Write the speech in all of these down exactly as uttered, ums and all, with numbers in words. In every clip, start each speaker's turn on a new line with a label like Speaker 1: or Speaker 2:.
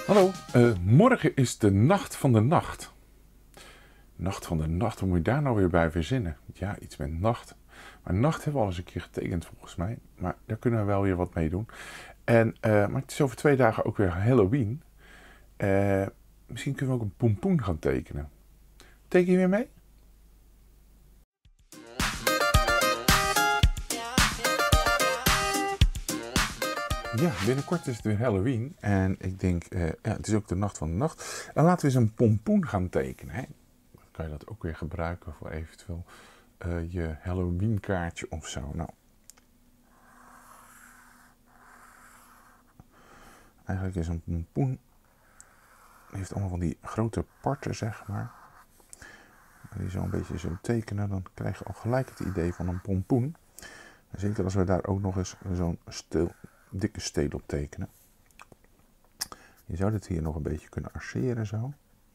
Speaker 1: Hallo, uh, morgen is de nacht van de nacht. Nacht van de nacht, hoe moet je daar nou weer bij verzinnen? Ja, iets met nacht. Maar nacht hebben we al eens een keer getekend volgens mij. Maar daar kunnen we wel weer wat mee doen. En, uh, maar het is over twee dagen ook weer Halloween. Uh, misschien kunnen we ook een pompoen gaan tekenen. Teken je weer mee? Ja, binnenkort is het weer Halloween en ik denk, uh, ja, het is ook de nacht van de nacht. En laten we eens een pompoen gaan tekenen. Hè? Dan kan je dat ook weer gebruiken voor eventueel uh, je Halloween kaartje of zo. Nou, eigenlijk is een pompoen, heeft allemaal van die grote parten, zeg maar. En die zo een beetje zo tekenen, dan krijg je al gelijk het idee van een pompoen. En zeker als we daar ook nog eens zo'n stil... dikke steel op tekenen. Je zou dit hier nog een beetje kunnen arceren zo.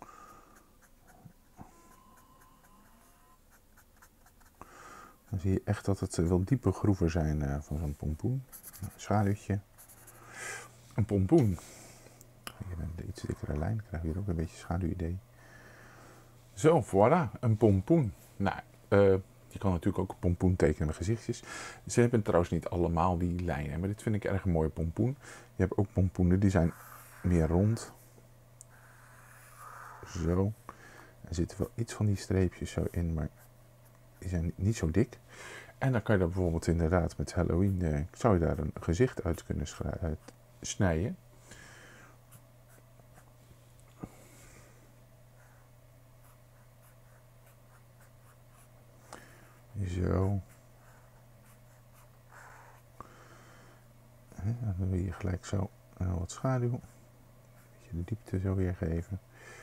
Speaker 1: Dan zie je echt dat het wel diepe groeven zijn uh, van zo'n pompoen. Een schaduwtje. Een pompoen. Hier een iets dikkere lijn, dan krijg je hier ook een beetje schaduwidee. Zo, voilà, een pompoen. Nou, uh, je kan natuurlijk ook een pompoen tekenen met gezichtjes. Ze hebben trouwens niet allemaal die lijnen, maar dit vind ik erg een mooie pompoen. Je hebt ook pompoenen die zijn meer rond. Zo. Er zitten wel iets van die streepjes zo in, maar die zijn niet zo dik. En dan kan je daar bijvoorbeeld inderdaad met Halloween, eh, zou je daar een gezicht uit kunnen uit snijden. Zo. En dan wil je hier gelijk zo uh, wat schaduw. Een beetje de diepte zo weergeven.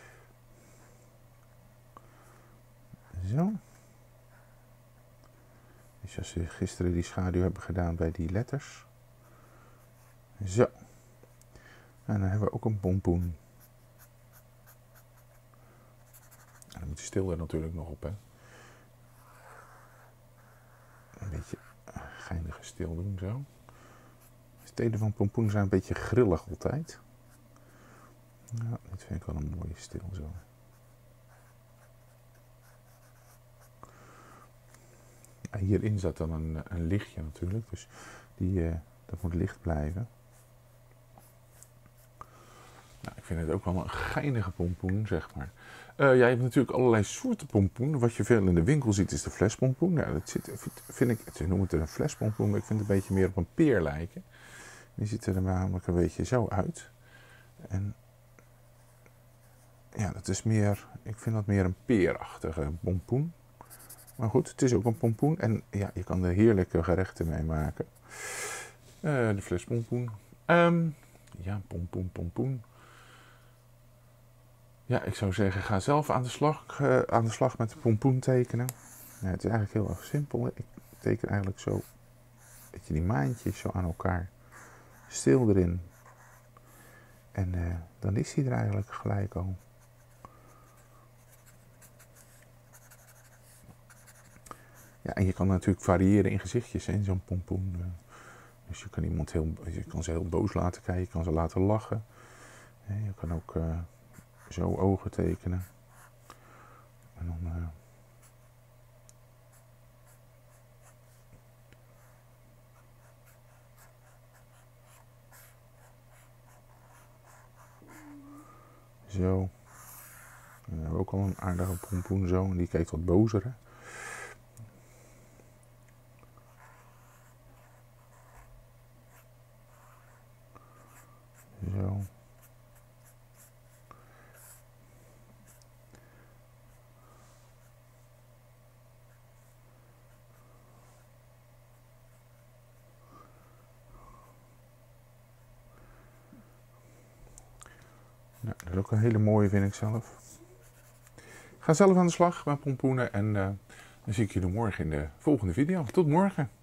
Speaker 1: Zo. Dus als we gisteren die schaduw hebben gedaan bij die letters. Zo. En dan hebben we ook een pompoen. En dan moet je stil er natuurlijk nog op, hè. Een beetje geinige stil doen, zo. De stelen van pompoen zijn een beetje grillig altijd. Nou, dit vind ik wel een mooie stil zo. En hierin zat dan een, een lichtje natuurlijk, dus die, uh, dat moet licht blijven. Nou, ik vind het ook wel een geinige pompoen, zeg maar. Uh, ja, je hebt natuurlijk allerlei soorten pompoen. Wat je veel in de winkel ziet is de flespompoen. Nou, dat zit, vind ik, ze noemen het een flespompoen, maar ik vind het een beetje meer op een peer lijken. Die ziet er namelijk een beetje zo uit. En ja, dat is meer, ik vind dat meer een peerachtige pompoen. Maar goed, het is ook een pompoen en ja, je kan er heerlijke gerechten mee maken. Uh, de flespompoen. Um, ja, pompoen, pompoen. Ja, ik zou zeggen, ga zelf aan de slag, uh, aan de slag met de pompoen tekenen. Ja, het is eigenlijk heel erg simpel. Ik teken eigenlijk zo, weet je, die maantjes zo aan elkaar. Stil erin. En uh, dan is hij er eigenlijk gelijk al. Ja, en je kan natuurlijk variëren in gezichtjes in zo'n pompoen. Uh, dus je kan iemand heel, je kan ze heel boos laten kijken, je kan ze laten lachen. Uh, je kan ook uh, zo ogen tekenen. En dan... Uh, Zo. En dan hebben we ook al een aardige pompoen zo. En die kijkt wat bozer. Hè? Zo. Nou, dat is ook een hele mooie, vind ik zelf. Ga zelf aan de slag met pompoenen en uh, dan zie ik jullie morgen in de volgende video. Tot morgen!